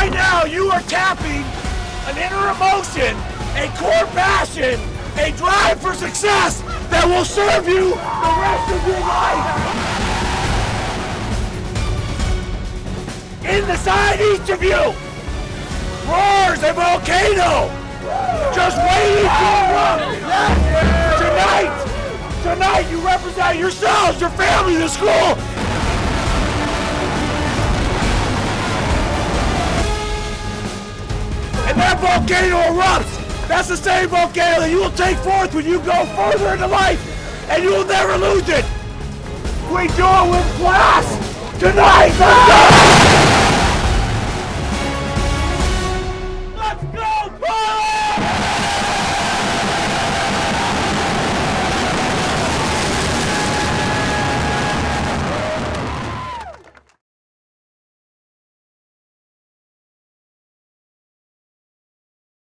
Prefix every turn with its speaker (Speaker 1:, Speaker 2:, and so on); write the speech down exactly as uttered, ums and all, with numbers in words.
Speaker 1: Right now, you are tapping an inner emotion, a core passion, a drive for success that will serve you the rest of your life. Inside each of you roars a volcano, just waiting to erupt. Tonight, tonight you represent yourselves, your family, the school. And that volcano erupts. That's the same volcano that you will take forth when you go further into life, and you will never lose it. We do it with class tonight. Let's go!